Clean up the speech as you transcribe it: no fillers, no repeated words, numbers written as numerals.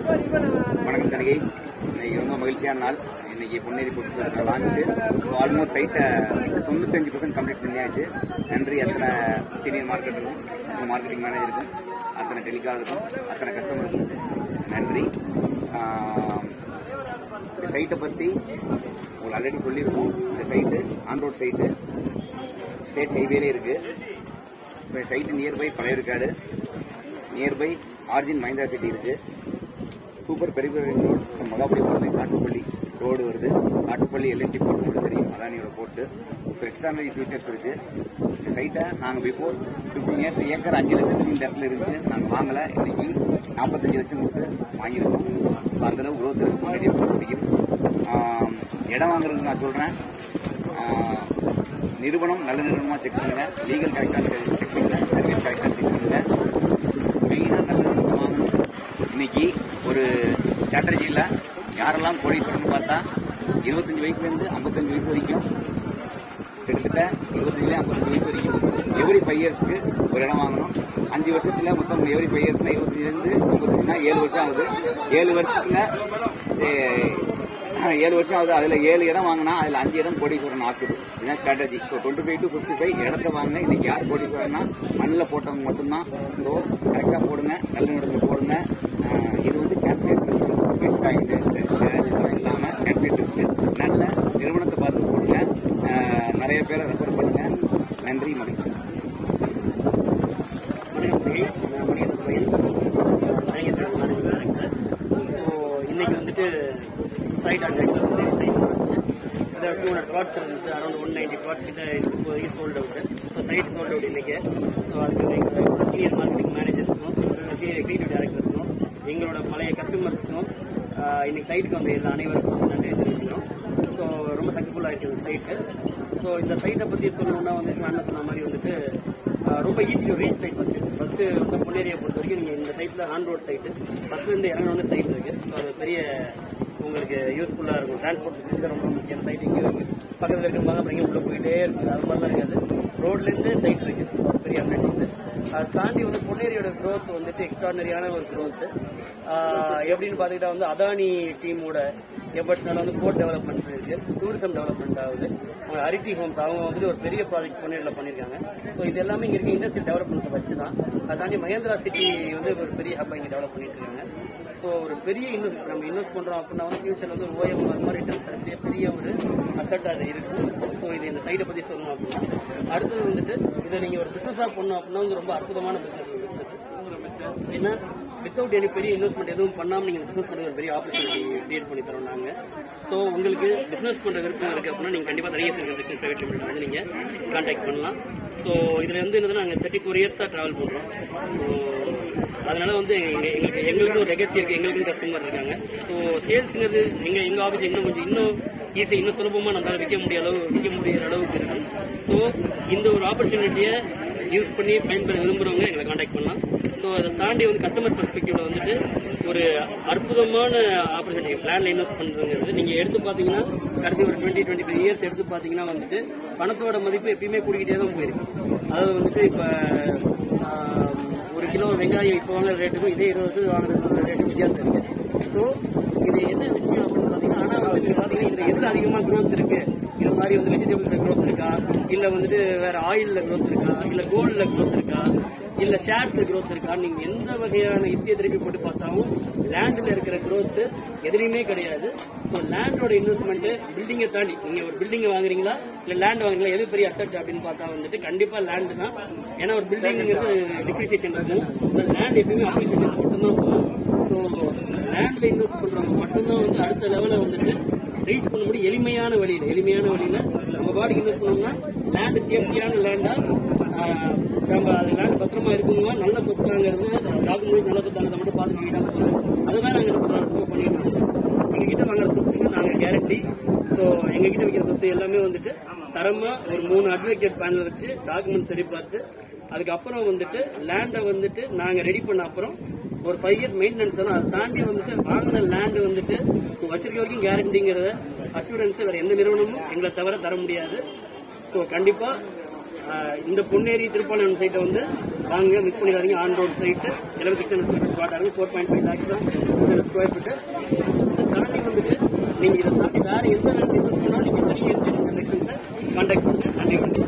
வணக்கம் தனிகை. இன்னைக்கு ரொம்ப மகிழ்ச்சியான நாள். இன்னைக்கு பொன்னேரி பொக்கிஷம் லான்ச்சு. ஆல்மோஸ்ட் சைட்டை 95% கம்ப்ளீட் பண்ணியாச்சு. நன்றி அத்தனை சீனியர் மார்க்கெட்டுக்கும், மார்க்கெட்டிங் மேனேஜருக்கும், அத்தனை டெலிகாலருக்கும், அத்தனை கஸ்டமருக்கும் நன்றி. இந்த சைட்டை பற்றி உங்களுக்கு ஆல்ரெடி சொல்லியிருக்கோம். இந்த site on road site, state ஹைவேலே இருக்கு. இப்போ site nearby Pazhayarkadu, nearby origin Mahindra city இருக்கு. சூப்பர் பெரிய ரோடு, மகாபலி போகிறது, காட்டுப்பள்ளி ரோடு வருது. காட்டுப்பள்ளி எல்என்டி போர்ட் மட்டும் தெரியும், அதானியோட போர்ட்டு. இப்போ எக்ஸ்ட்ரானரி ஃபீச்சர்ஸ் இருக்கு. இந்த சைட்டை நாங்கள் பிஃபோர் 15 இயர்ஸ் ஏக்கர் 5 லட்சத்துக்கு இந்த இடத்துல இருந்துச்சு. நாங்கள் வாங்கலை. இன்னைக்கு 45 லட்சம் கொடுத்து வாங்கியிருக்கோம். அந்தளவு குரோத் இருக்கு. முன்னாடியே பிடிக்கும். இடம் வாங்குறதுக்கு நான் சொல்கிறேன், நிறுவனம் நல்ல நிறுவனமாக செக் பண்ணுங்க, லீகல் கரெக்டாக செக் பண்ணுங்க, சர்வீஸ் கரெக்டாக செக் பண்ணுங்க. மெயினாக நல்ல நிறுவனம் வாங்கணும். இன்னைக்கு ஒரு ஸ்ட்ராட்டஜியில் யாரெல்லாம் கோடீஸ்வரன் பார்த்தா 25 வயசுலேருந்து 55 வயசு வரைக்கும், கிட்டத்தட்ட 25 வயசு வரைக்கும் எவ்ரி 5 இயர்ஸ்க்கு ஒரு இடம் வாங்கணும். 5 வருஷத்துல மொத்தம் எவ்ரி 5 இயர்ஸ்னா 25லேருந்து 55னா 7 வருஷம் ஆகுது. 7 வருஷத்துல 7 வருஷம் ஆகுது. அதில் 7 இடம் வாங்கினா அதில் 5 இடம் கோடீஸ்வரன் ஆக்குது. இதுதான் ஸ்ட்ராட்டஜி. ஸோ 25 to 55 இடத்த வாங்கினா இன்னைக்கு யார் கோடீஸ்வரன்னா மண்ணில் போட்டவங்க மட்டும்தான். ஸோ கரெக்டாக போடுங்க, நல்ல இடத்துல போடுங்க. இது வந்து கேல்குலேட் இல்லாமல் கேல்குலேட் இருக்கு. நல்ல நிறுவனத்தை பார்த்து போடுங்க. நிறைய பேரை ரெஃபர் பண்ணுங்க. நன்றி, மகிழ்ச்சி. இன்னைக்கு வந்துட்டு சைட் அட்ராக்ட் 200 plots இருந்துச்சு. அரௌண்ட் 190 plots கிட்ட இப்போதைக்கு sold out. So site sold out இன்னைக்கு. ஸோ அதுக்கு எங்களோட சீனியர் மார்க்கெட்டிங் மேனேஜர்ஸுக்கும், சீனியர் எக்ஸிக்யூட்டிவ் டைரக்டர்ஸுக்கும், எங்களோட பழைய கஸ்டமர்ஸுக்கும் இன்னைக்கு சைட்டுக்கு வந்து எல்லா அனைவருக்கும் நன்றி தெரிவிச்சுக்கிறோம். ஸோ ரொம்ப சக்ஸஸ்ஃபுல்லாக இருக்குது இந்த சைட்டு. ஸோ இந்த சைட்டை பற்றி சொல்லணும்னா வந்துட்டு நான் சொன்ன மாதிரி வந்துட்டு ரொம்ப easy to reach site. First வந்து பொன்னேரியை பொறுத்த வரைக்கும் நீங்கள் இந்த சைட்டில் ஆன் ரோட் சைட்டு ஃபர்ஸ்ட்லேருந்து இறங்க வந்து சைட் இருக்குது. ஸோ அது பெரிய உங்களுக்கு யூஸ்ஃபுல்லாக இருக்கும். டிரான்ஸ்போர்ட் ரொம்ப முக்கியம். சைட் இங்கே பக்கத்தில் இருக்கிறவங்க அப்புறம் உள்ள போயிட்டே இருக்குது. அது மாதிரிலாம் இருக்காது. ரோட்லேருந்து சைட் இருக்குது. பெரிய அப்டேட் வந்து அதை தாண்டி வந்து பொன்னேரியோட க்ரோத் வந்துட்டு எக்ஸ்ட்ராடனரியான ஒரு க்ரோத். எப்படின்னு பார்த்துக்கிட்டா வந்து அதானி டீமோட எஃபர்ட்ஸ்னால வந்து போர்ட் டெவலப்மெண்ட் இருக்கு, டூரிசம் டெவலப்மெண்ட் ஆகுது. அவங்க அரிட்டி ஹோம்ஸ் அவங்க வந்து ஒரு பெரிய ப்ராஜெக்ட் பொன்னேரியில் பண்ணியிருக்காங்க. ஸோ இது எல்லாமே இங்கே இருக்க இண்டஸ்ட்ரியல் டெவலப்மெண்ட்டை வச்சு தான். அதை தாண்டி மஹிந்திரா சிட்டி வந்து ஒரு பெரிய ஹப்பை இங்கே டெவலப் பண்ணிட்டு இருக்காங்க. ஸோ ஒரு பெரிய நம்ம இன்வெஸ்ட் பண்ணுறோம் அப்படின்னா வந்து ஃபியூச்சர் வந்து ஓஎம் அது மாதிரி ரிட்டர்ன் பெரிய ஒரு அசட்டாக அது இருக்கும். ஸோ இது இந்த சைடை பற்றி சொல்லணும் அப்படின்னா அடுத்தது வந்துட்டு இதை நீங்கள் ஒரு பிஸ்னஸாக பண்ணணும் அப்படின்னா வந்து ரொம்ப அற்புதமான பிஸ்னஸ். ஏன்னா வித்தவுட் எனி பெரிய இன்வெஸ்ட்மெண்ட் எதுவும் பண்ணாமல் நீங்கள் பிஸ்னஸ் பண்ணுறது ஒரு பெரிய ஆப்பர்ச்சுனிட்டி கிரியேட் பண்ணி தரோம் நாங்கள். ஸோ உங்களுக்கு பிஸ்னஸ் பண்ணுற விருப்பம் இருக்குது அப்படின்னா நீங்கள் கண்டிப்பாக நிறைய பிஸ்னஸ் பிரைவேட் லிமிட் வந்து நீங்கள் கான்டாக்ட் பண்ணலாம். ஸோ இதில் வந்து என்னதுன்னா நாங்கள் 34 இயர்ஸாக ட்ராவல் பண்ணுறோம். அதனால வந்து எங்களுக்கு ஒரு லெகசி இருக்குது, எங்களுக்கும் கஸ்டமர் இருக்காங்க. ஸோ சேல்ஸுங்கிறது எங்கள் ஆஃபீஸ் இன்னும் ஈஸியாக இன்னும் சுலபமாக நம்மளால் விற்க முடியிற அளவுக்கு இருக்குது. ஸோ இந்த ஒரு ஆப்பர்ச்சுனிட்டியை யூஸ் பண்ணி பயன்பெற விரும்புகிறவங்க எங்களை கான்டாக்ட் பண்ணலாம். ஸோ அதை தாண்டி வந்து கஸ்டமர் பெர்ஸ்பெக்டிவ்ல வந்துட்டு ஒரு அற்புதமான ஆப்பர்ச்சுனிட்டி பிளான்ல இன்வெஸ்ட் பண்ணுறது. நீங்கள் எடுத்து பார்த்தீங்கன்னா கடைசி ஒரு 20-25 இயர்ஸ் எடுத்து பார்த்தீங்கன்னா வந்துட்டு பணத்தோட மதிப்பு எப்பயுமே கூடிக்கிட்டே தான் போயிருக்கு. அதாவது வந்துட்டு இப்போ ஒரு கிலோ வெங்காயம் இப்போ வாங்குற ரேட்டுக்கும் இதே 20 வருஷம் வாங்குற ரேட்டு வித்தியாசம் இருக்கு. ஸோ இது என்ன விஷயம் அப்படின்னு பார்த்தீங்கன்னா, ஆனால் வந்து பார்த்தீங்கன்னா இதில் எதில் அதிகமாக க்ரோத் இருக்கு, இது மாதிரி வந்து வெஜிடபிள்ஸ்ல க்ரோத் இருக்கா, இல்லை வந்துட்டு வேற ஆயிலில் க்ரோத் இருக்கா, இல்லை கோல்டில் க்ரோத் இருக்கா, இல்ல ஷேர்ஸ்ல க்ரோத் இருக்கா, நீங்க எந்த வகையான யுக்தியை திருப்பி போட்டு பார்த்தாலும் லேண்ட்ல இருக்கிற க்ரோத் எதுலையுமே கிடையாது. ஸோ லேண்டோட இன்வெஸ்ட்மெண்ட் பில்டிங்கை தாண்டி நீங்க ஒரு பில்டிங் வாங்குறீங்களா இல்ல லேண்ட் வாங்குறீங்களா, எது பெரிய அசெட் அப்படின்னு பார்த்தா வந்துட்டு கண்டிப்பா லேண்ட் தான். ஏன்னா ஒரு பில்டிங்கிறது டிப்ரிசியேஷன் இருக்கும், லேண்ட் எப்பயுமே அப்ரிசியேஷன் மட்டும்தான் போகும். ஸோ லேண்ட்ல இன்வெஸ்ட் பண்றவங்க மட்டும்தான் வந்து அடுத்த லெவலில் வந்துட்டு ரீச் பண்ண முடியும். எளிமையான வழியில நம்ம பாடிக்கு இன்வெஸ்ட் பண்ணோம்னா லேண்ட் சேஃப்டியான லேண்டா நம்ம அது லேண்ட் பத்திரமா இருக்குங்க, நல்ல சொத்துங்கிறது டாக்குமெண்ட் நல்ல சொத்தாங்க மட்டும் பார்த்துக்கிட்டா அதுதான் நாங்கள் பண்ணிட்டு இருக்கோம். எங்ககிட்ட வாங்குற சொத்துக்கு நாங்கள் கேரண்டி. ஸோ எங்ககிட்ட விற்கிற சொத்து எல்லாமே வந்துட்டு தரமா ஒரு 3 அட்வொகேட் பேனல் வச்சு டாக்குமெண்ட் சரி பார்த்து அதுக்கப்புறம் வந்துட்டு லேண்டை வந்துட்டு நாங்கள் ரெடி பண்ண அப்புறம் ஒரு 5 இயர்ஸ் மெயின்டெனன்ஸ் வரும். அதை தாண்டி வந்துட்டு வாங்கின லேண்ட் வந்துட்டு வச்சிருக்க வரைக்கும் கேரண்டிங்கிறத அஷூரன்ஸ் வேற எந்த நிறுவனமும் எங்களை தவிர தர முடியாது. ஸோ கண்டிப்பா இந்த பொன்னேரி திருப்பாளையம் சைட்டை வந்து வாங்க மிஸ் பண்ணிடாதீங்க. ஆன் ரோடு சைட்டு 76 ஸ்குவாட் ஆகும். 4.5 lakhs தான் Sq.ft. இதை தாண்டி வந்துட்டு நீங்க இதை தாண்டி வேற எந்த லேண்ட் இன்வெஸ்ட் பண்ணாலும் நீங்க தனி எஸ்டேட் கனெக்ஷன்ஸை கான்டாக்ட் பண்ணுங்க. நன்றி.